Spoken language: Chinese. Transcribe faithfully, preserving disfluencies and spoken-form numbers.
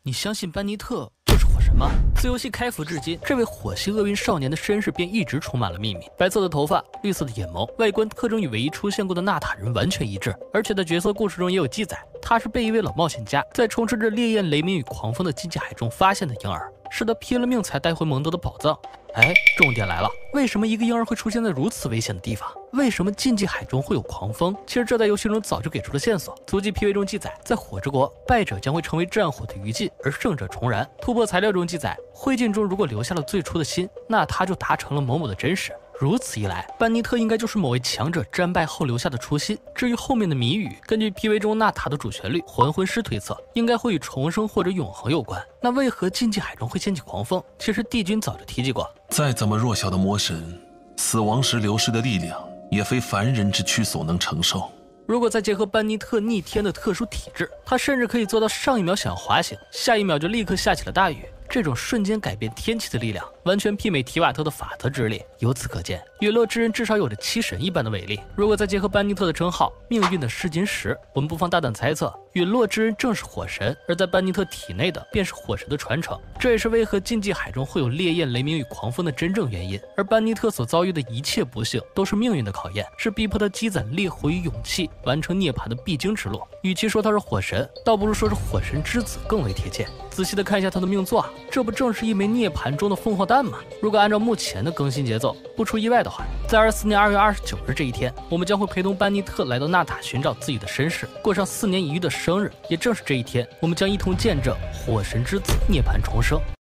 你相信班尼特就是火神吗？自游戏开服至今，这位火系厄运少年的身世便一直充满了秘密。白色的头发，绿色的眼眸，外观特征与唯一出现过的纳塔人完全一致，而且在角色故事中也有记载，他是被一位老冒险家在充斥着烈焰、雷鸣与狂风的禁忌海中发现的婴儿，是他拼了命才带回蒙德的宝藏。哎，重点来了，为什么一个婴儿会出现在如此危险的地方？为什么禁忌海中会有狂风？其实这在游戏中早就给出了线索。足迹 P V 中记载，在火之国，败者将会成为战火的余烬，而胜者重燃。突破材料中记载，灰烬中如果留下了最初的心，那他就达成了某某的真实。如此一来，班尼特应该就是某位强者战败后留下的初心。至于后面的谜语，根据 P V 中纳塔的主旋律还魂师推测，应该会与重生或者永恒有关。那为何禁忌海中会掀起狂风？其实帝君早就提及过， 再怎么弱小的魔神，死亡时流失的力量，也非凡人之躯所能承受。 如果再结合班尼特逆天的特殊体质，他甚至可以做到上一秒想滑行，下一秒就立刻下起了大雨。这种瞬间改变天气的力量，完全媲美提瓦特的法则之力。由此可见，陨落之刃至少有着七神一般的威力。如果再结合班尼特的称号“命运的试金石”，我们不妨大胆猜测，陨落之刃正是火神，而在班尼特体内的便是火神的传承。这也是为何禁忌海中会有烈焰、雷鸣与狂风的真正原因。而班尼特所遭遇的一切不幸，都是命运的考验，是逼迫他积攒烈火与勇气，完成涅槃的必经之路。与其说他是火神，倒不如说是火神之子更为贴切。仔细的看一下他的命座啊，这不正是一枚涅槃中的凤凰蛋吗？如果按照目前的更新节奏，不出意外的话，在二四年二月二十九日这一天，我们将会陪同班尼特来到纳塔寻找自己的身世，过上四年一遇的生日。也正是这一天，我们将一同见证火神之子涅槃重生。